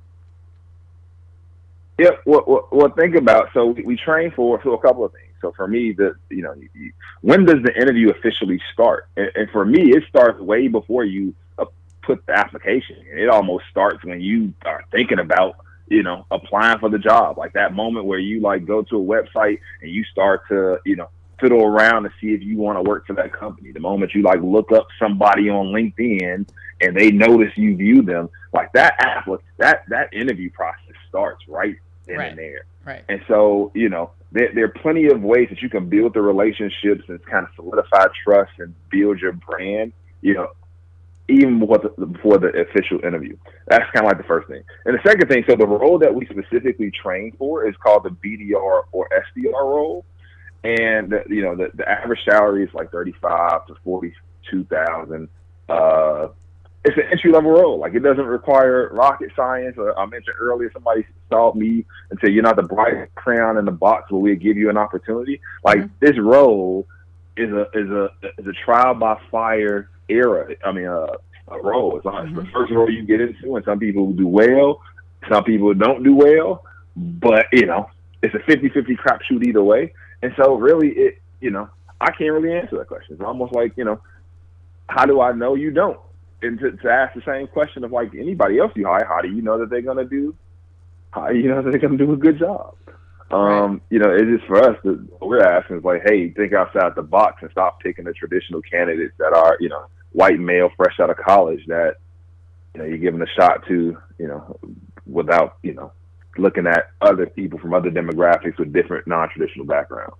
Yeah, well, well, well think about, so we, we train for, for a couple of things. So for me, the you know, you, when does the interview officially start? And, and for me, it starts way before you uh, put the application in. It almost starts when you are thinking about, you know, applying for the job. Like that moment where you like go to a website and you start to, you know, fiddle around to see if you want to work for that company. The moment you like look up somebody on LinkedIn and they notice you view them, like that app, that that interview process starts right then right. and there. Right. And so, you know, there, there are plenty of ways that you can build the relationships and kind of solidify trust and build your brand, you know, even before the, before the official interview. That's kind of like the first thing. And the second thing, so the role that we specifically train for is called the B D R or S D R role. And the, you know the, the average salary is like thirty-five to forty-two thousand. Uh, it's an entry level role. Like it doesn't require rocket science. Or I mentioned earlier, somebody saw me and said, "You're not the brightest crayon in the box, but we'll give you an opportunity." Like mm-hmm. this role is a is a is a trial by fire era. I mean, uh, a role. It's, not, mm-hmm. it's the first role you get into, and some people do well, some people don't do well. But you know, it's a fifty-fifty crapshoot either way. And so really, it, you know, I can't really answer that question. It's almost like, you know, how do I know you don't? And to, to ask the same question of like anybody else you hire, how do you know that they're going to do, how do you know that they're going to do a good job? Um, right. You know, it's just for us, that what we're asking is like, hey, think outside the box and stop picking the traditional candidates that are, you know, white male, fresh out of college that, you know, you're giving a shot to, you know, without, you know, looking at other people from other demographics with different non-traditional backgrounds.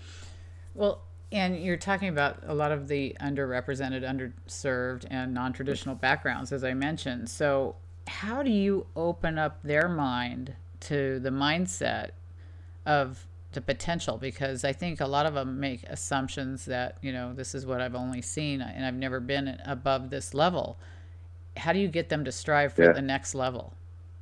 Well, and you're talking about a lot of the underrepresented, underserved, and non-traditional backgrounds, as I mentioned. So how do you open up their mind to the mindset of the potential? Because I think a lot of them make assumptions that, you know, this is what I've only seen and I've never been above this level. How do you get them to strive for yeah. the next level?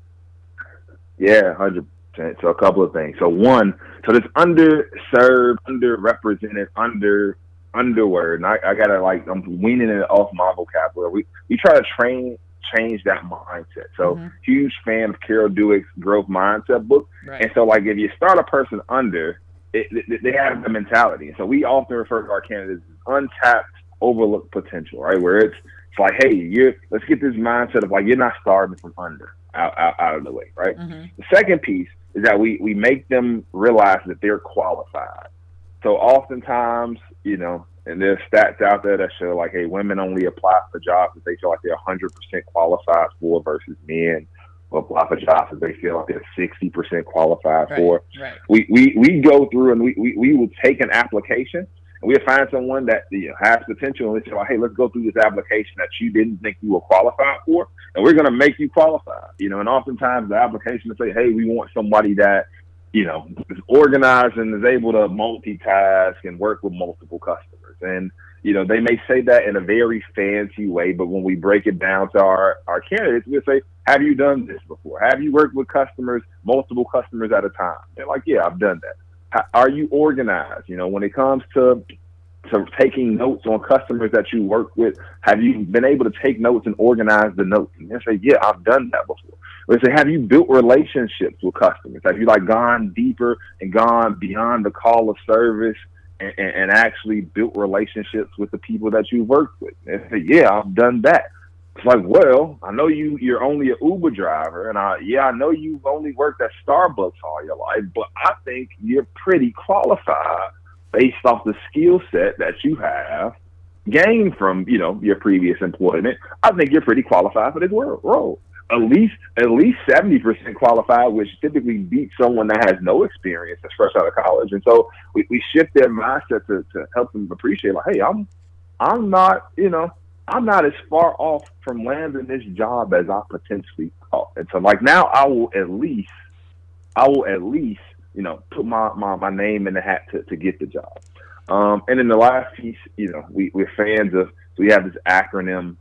Yeah, one hundred percent. So a couple of things. So one, so this underserved, underrepresented, under underword, and I, I gotta like, I'm weaning it off my vocabulary. We we try to train, change that mindset. So mm-hmm. huge fan of Carol Dweck's growth mindset book. Right. And so like if you start a person under, it, it, they have the mentality. So we often refer to our candidates as untapped, overlooked potential, right? Where it's, it's like, hey, you're, let's get this mindset of like, you're not starting from under. Out, out, out of the way, right? Mm-hmm. The second piece is that we, we make them realize that they're qualified. So oftentimes, you know, and there's stats out there that show like, hey, women only apply for jobs that they feel like they're one hundred percent qualified for versus men will apply for jobs that they feel like they're sixty percent qualified right, for. Right. We, we we go through and we, we, we will take an application and we'll find someone that, you know, has potential, and we say, like, hey, let's go through this application that you didn't think you were qualified for, and we're going to make you qualified. You know, and oftentimes the application will say, hey, we want somebody that, you know, is organized and is able to multitask and work with multiple customers. And, you know, they may say that in a very fancy way, but when we break it down to our, our candidates, we'll say, have you done this before? Have you worked with customers, multiple customers at a time? They're like, yeah, I've done that. How, are you organized? You know, when it comes to to taking notes on customers that you work with, have you been able to take notes and organize the notes? And they say, yeah, I've done that before. They say, have you built relationships with customers? Have you like gone deeper and gone beyond the call of service and, and, and actually built relationships with the people that you worked with? And they say, yeah, I've done that. It's like, well, I know you, you're only an Uber driver, and I, yeah, I know you've only worked at Starbucks all your life, but I think you're pretty qualified based off the skill set that you have gained from, you know, your previous employment. I think you're pretty qualified for this role. At least, at least seventy percent qualified, which typically beats someone that has no experience that's fresh out of college. And so we, we shift their mindset to, to help them appreciate, like, hey, I'm, I'm not, you know, I'm not as far off from landing this job as I potentially thought. And so, like, now I will at least, I will at least, you know, put my, my, my name in the hat to, to get the job. Um, and then the last piece, you know, we, we're fans of, so we have this acronym,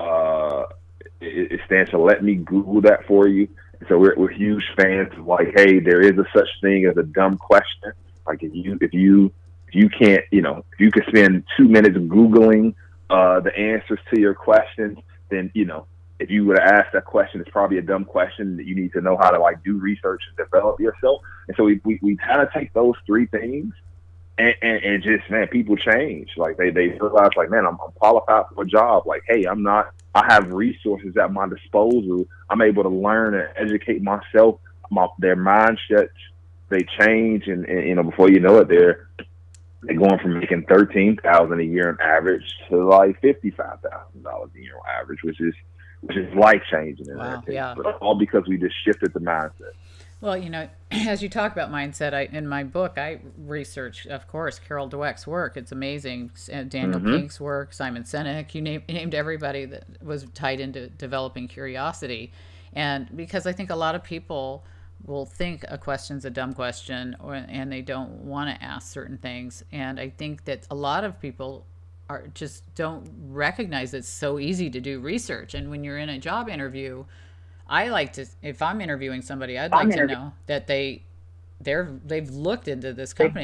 uh, it, it stands for Let Me Google That For You. And so we're, we're huge fans of, like, hey, there is a such thing as a dumb question. Like, if you, if you, if you can't, you know, if you could spend two minutes Googling uh, the answers to your questions, then, you know, if you would have asked that question, it's probably a dumb question that you need to know how to, like, do research and develop yourself. And so we, we, we kind of take those three things and, and, and just, man, people change. Like, they, they realize, like, man, I'm, I'm qualified for a job. Like, hey, I'm not, I have resources at my disposal. I'm able to learn and educate myself. My, their mindsets, they change. And, and, you know, before you know it, they're, they're going from making thirteen thousand dollars a year on average to like fifty-five thousand dollars a year on average, which is, which is life changing in wow, that case. yeah. But all because we just shifted the mindset. Well, you know, as you talk about mindset, I, in my book, I research, of course, Carol Dweck's work. It's amazing. Daniel Mm-hmm. Pink's work, Simon Sinek, you named, named everybody that was tied into developing curiosity. And because I think a lot of people will think a question's a dumb question, or, and they don't want to ask certain things. And I think that a lot of people are just don't recognize it's so easy to do research. And when you're in a job interview, I like to, if I'm interviewing somebody, I'd like to know that they, they're, they've looked into this company.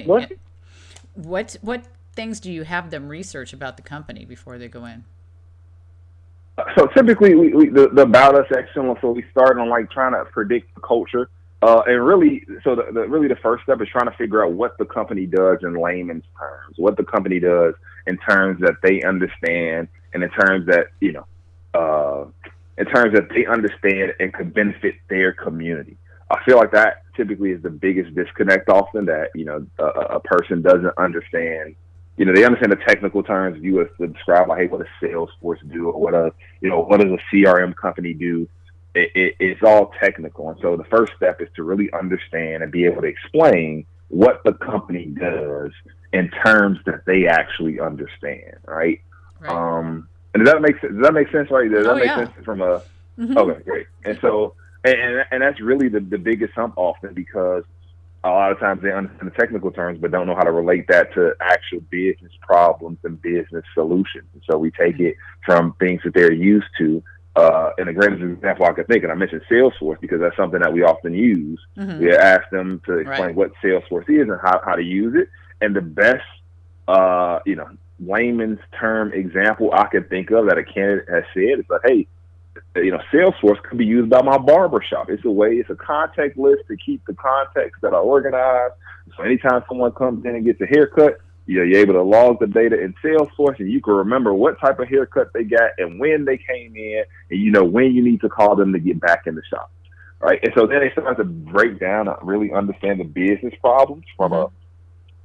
What, what things do you have them research about the company before they go in? So typically, we, we, the, the About Us section, so we start on, like, trying to predict the culture. Uh, and really, so the, the, really the first step is trying to figure out what the company does in layman's terms, what the company does in terms that they understand, and in terms that, you know, uh, in terms that they understand and could benefit their community. I feel like that typically is the biggest disconnect often, that, you know, a, a person doesn't understand. You know, they understand the technical terms. If you were to describe, like, hey, what does Salesforce do, or what a, you know, what does a C R M company do? It, it, it's all technical. And so the first step is to really understand and be able to explain what the company does in terms that they actually understand, right? Right. Um, and does that make sense? Does that make sense, right? Does that Oh, make yeah. sense from a, Mm-hmm. okay, great. And so, and, and, and that's really the, the biggest hump often, because a lot of times they understand the technical terms, but don't know how to relate that to actual business problems and business solutions. And so we take it from things that they're used to. Uh, and the greatest example I could think, and I mentioned Salesforce because that's something that we often use. Mm-hmm. We ask them to explain Right. what Salesforce is and how, how to use it. And the best, uh, you know, layman's term example I could think of that a candidate has said is like, hey, you know, Salesforce could be used by my barber shop. It's a way, it's a contact list to keep the contacts that are organized. So anytime someone comes in and gets a haircut, you know, you're able to log the data in Salesforce, and you can remember what type of haircut they got and when they came in, and you know when you need to call them to get back in the shop, right? And so then they start to break down and really understand the business problems from Mm-hmm. a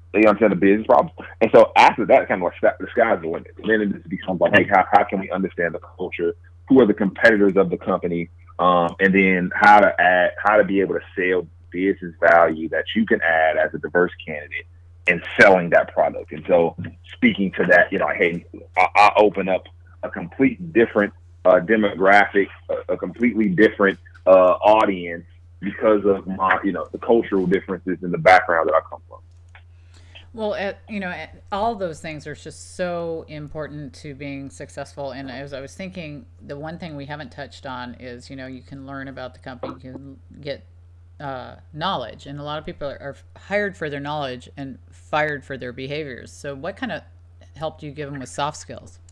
They understand the business problems. And so after that, kind of like the sky's the limit. And then it just becomes like, hey, how, how can we understand the culture? Who are the competitors of the company? Um, and then how to add, how to be able to sell business value that you can add as a diverse candidate and selling that product. And so speaking to that, you know, hey, I, I open up a complete different uh, demographic, a, a completely different uh, audience because of my, you know, the cultural differences in the background that I come from. Well, at, you know, at, all those things are just so important to being successful. And as I was thinking, the one thing we haven't touched on is, you know, you can learn about the company, you can get uh, knowledge. And a lot of people are, are hired for their knowledge and fired for their behaviors. So what kind of help do you give them with soft skills?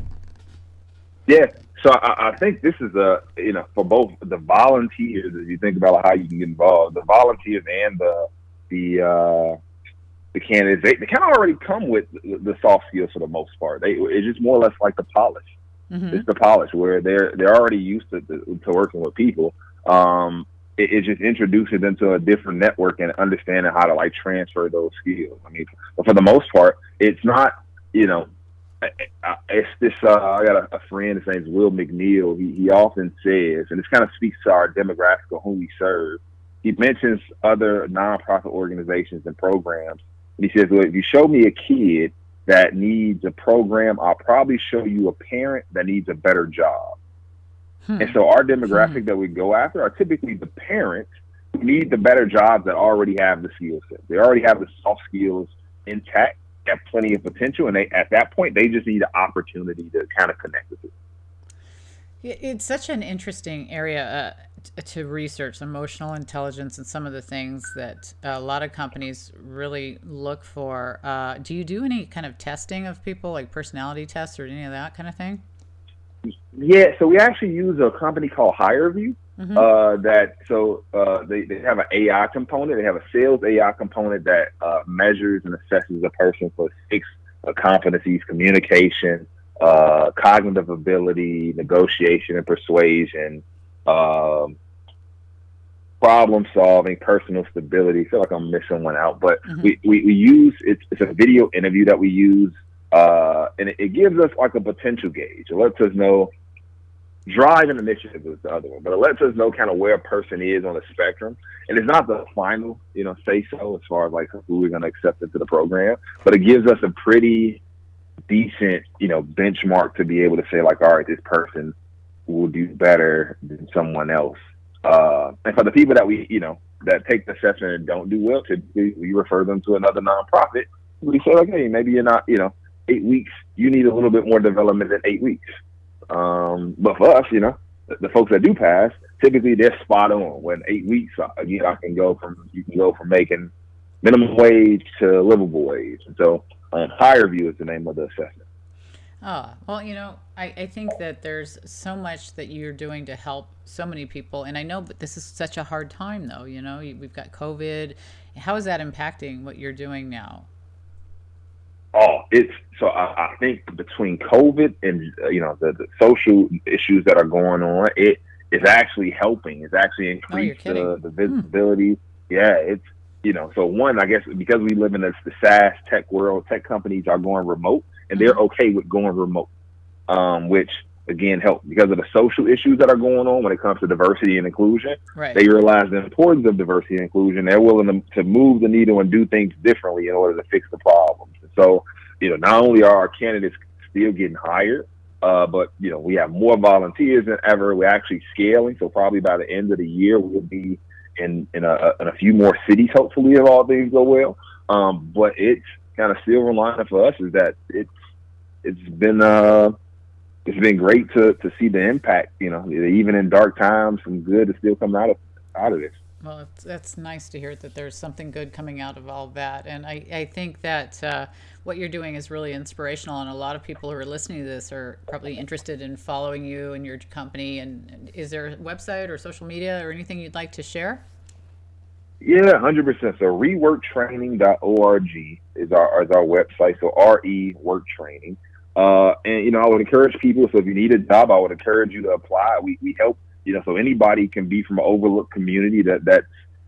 Yeah, so I, I think this is a, you know, for both the volunteers, if you think about how you can get involved, the volunteers and the, the, uh, the candidates, they, they kind of already come with the, the soft skills for the most part. They, it's just more or less like the polish. Mm-hmm. It's the polish where they're they're already used to, to, to working with people. Um, it, it just introduces them to a different network and understanding how to like transfer those skills. I mean, but for the most part, it's not, you know, it's this. Uh, I got a, a friend. His name's Will McNeil. He he often says, and this kind of speaks to our demographic of who we serve. He mentions other nonprofit organizations and programs. He says, well, if you show me a kid that needs a program, I'll probably show you a parent that needs a better job. Hmm. And so our demographic hmm. that we go after are typically the parents who need the better jobs that already have the skill set. They already have the soft skills intact, have plenty of potential, and they at that point, they just need an opportunity to kind of connect with it. It's such an interesting area uh, to research, emotional intelligence, and some of the things that a lot of companies really look for. Uh, do you do any kind of testing of people, like personality tests or any of that kind of thing? Yeah, so we actually use a company called HireView. Mm-hmm. uh, that so uh, they, they have an A I component. They have a sales A I component that uh, measures and assesses a person for six uh, competencies: communication, uh, cognitive ability, negotiation and persuasion, um, problem solving, personal stability. I feel like I'm missing one out, but mm-hmm. we, we, we use, it's, it's a video interview that we use, uh, and it, it gives us like a potential gauge. It lets us know, driving initiative is the other one, but it lets us know kind of where a person is on the spectrum. And it's not the final, you know, say so as far as like who we're going to accept into the program, but it gives us a pretty decent, you know, benchmark to be able to say like, all right, this person will do better than someone else. Uh, and for the people that we, you know, that take the assessment and don't do well, typically we refer them to another nonprofit. We say like, hey, maybe you're not, you know, eight weeks, you need a little bit more development than eight weeks. Um, but for us, you know, the, the folks that do pass, typically they're spot on. When eight weeks, again, I can go from, you can go from making minimum wage to livable wage. And so um, HireView is the name of the assessment. Oh, well, you know, I, I think that there's so much that you're doing to help so many people. And I know, but this is such a hard time though, you know, we've got COVID. How is that impacting what you're doing now? Oh, it's so I, I think between COVID and, uh, you know, the, the social issues that are going on, it is actually helping. It's actually increased oh, the, the visibility. Hmm. Yeah, it's, you know, so one, I guess, because we live in this, the SaaS tech world, tech companies are going remote and mm-hmm. they're okay with going remote, um, which again help because of the social issues that are going on when it comes to diversity and inclusion. Right. They realize the importance of diversity and inclusion. They're willing to, to move the needle and do things differently in order to fix the problems. And so, you know, not only are our candidates still getting hired, uh, but, you know, we have more volunteers than ever. We're actually scaling. So probably by the end of the year, we'll be in, in, a, in a few more cities, hopefully, if all things go well. Um, but it's kind of silver lining for us is that it's, it's been, uh, it's been great to, to see the impact, you know, even in dark times, some good is still coming out of, out of this. Well, it's, that's nice to hear that there's something good coming out of all that. And I, I think that uh, what you're doing is really inspirational. And a lot of people who are listening to this are probably interested in following you and your company. And is there a website or social media or anything you'd like to share? Yeah, one hundred percent. So rework training dot org is our, is our website. So R E Work Training. Uh, and, you know, I would encourage people. So if you need a job, I would encourage you to apply. We, we help. You know, so anybody can be from an overlooked community that that's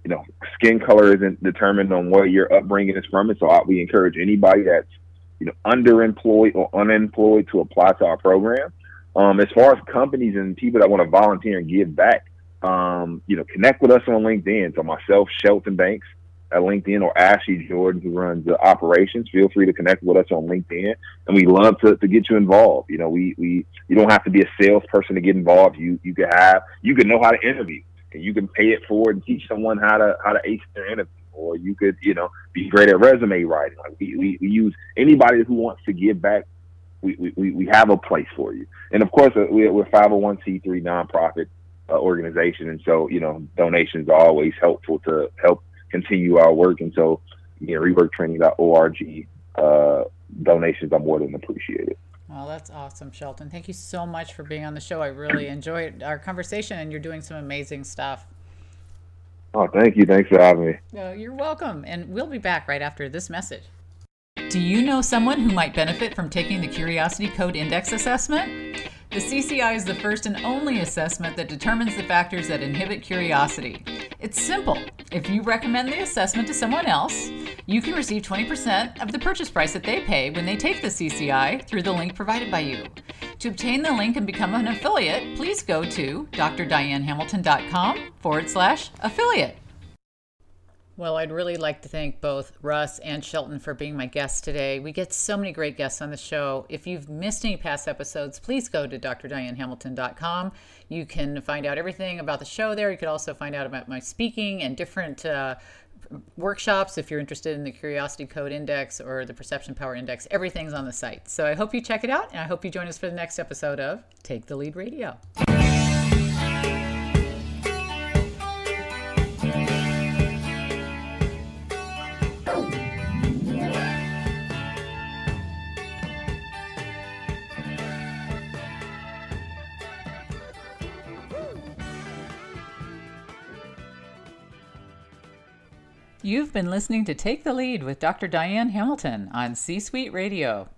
you know, skin color isn't determined on where your upbringing is from. And so I, we encourage anybody that's, you know, underemployed or unemployed to apply to our program. Um, as far as companies and people that want to volunteer and give back, um, you know, connect with us on LinkedIn. So myself, Shelton Banks at LinkedIn, or Ashley Jordan, who runs the operations, feel free to connect with us on LinkedIn. And we love to, to get you involved. You know, we, we, you don't have to be a salesperson to get involved. You, you can have, you can know how to interview, and you can pay it forward and teach someone how to, how to ace their interview. Or you could, you know, be great at resume writing. Like we, we, we use anybody who wants to give back. We, we, we have a place for you. And of course, uh, we, we're five oh one c three nonprofit uh, organization. And so, you know, donations are always helpful to help continue our work. And so, you know, rework training dot org, uh, donations are more than appreciated. Well, that's awesome, Shelton. Thank you so much for being on the show. I really enjoyed our conversation, and you're doing some amazing stuff. Oh, thank you. Thanks for having me. Uh, you're welcome. And we'll be back right after this message. Do you know someone who might benefit from taking the Curiosity Code Index assessment? The C C I is the first and only assessment that determines the factors that inhibit curiosity. It's simple. If you recommend the assessment to someone else, you can receive twenty percent of the purchase price that they pay when they take the C C I through the link provided by you. To obtain the link and become an affiliate, please go to drdianehamilton.com forward slash affiliate. Well, I'd really like to thank both Russ and Shelton for being my guests today. We get so many great guests on the show. If you've missed any past episodes, please go to d r diane hamilton dot com. You can find out everything about the show there. You could also find out about my speaking and different uh, workshops if you're interested in the Curiosity Code Index or the Perception Power Index. Everything's on the site. So I hope you check it out, and I hope you join us for the next episode of Take the Lead Radio. You've been listening to Take the Lead with Doctor Diane Hamilton on C-Suite Radio.